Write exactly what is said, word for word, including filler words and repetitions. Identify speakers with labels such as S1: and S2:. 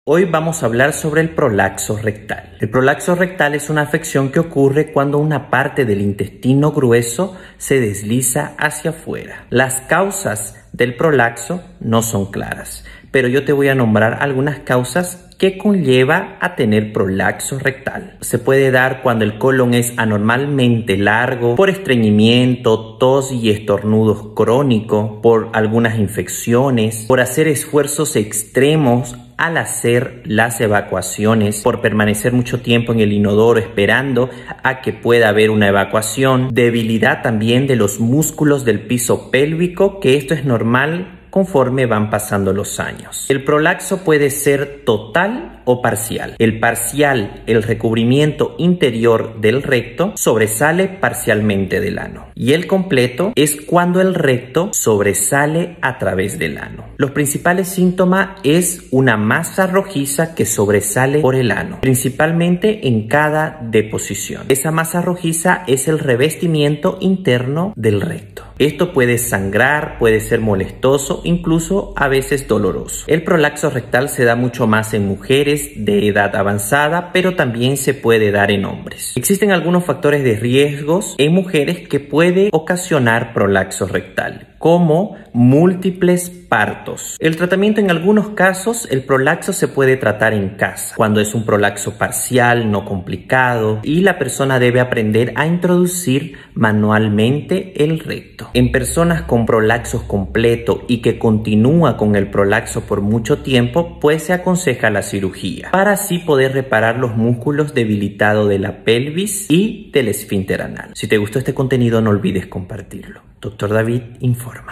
S1: Hoy vamos a hablar sobre el prolaxo rectal. El prolaxo rectal es una afección que ocurre cuando una parte del intestino grueso se desliza hacia afuera. Las causas del prolaxo no son claras, pero yo te voy a nombrar algunas causas que conlleva a tener prolaxo rectal. Se puede dar cuando el colon es anormalmente largo, por estreñimiento, tos y estornudos crónicos, por algunas infecciones, por hacer esfuerzos extremos al hacer las evacuaciones, por permanecer mucho tiempo en el inodoro esperando a que pueda haber una evacuación, debilidad también de los músculos del piso pélvico, que esto es normal conforme van pasando los años. El prolaxo puede ser total o parcial. El parcial, el recubrimiento interior del recto, sobresale parcialmente del ano. Y el completo es cuando el recto sobresale a través del ano. Los principales síntomas es una masa rojiza que sobresale por el ano, principalmente en cada deposición. Esa masa rojiza es el revestimiento interno del recto. Esto puede sangrar, puede ser molestoso, incluso a veces doloroso. El prolaxo rectal se da mucho más en mujeres de edad avanzada, pero también se puede dar en hombres. Existen algunos factores de riesgos en mujeres que puede ocasionar prolaxo rectal, como múltiples partos. El tratamiento en algunos casos, el prolaxo se puede tratar en casa, cuando es un prolaxo parcial, no complicado, y la persona debe aprender a introducir manualmente el recto. En personas con prolaxo completo y que continúa con el prolaxo por mucho tiempo, pues se aconseja la cirugía, para así poder reparar los músculos debilitados de la pelvis y del esfínter anal. Si te gustó este contenido, no olvides compartirlo. Doctor David informa.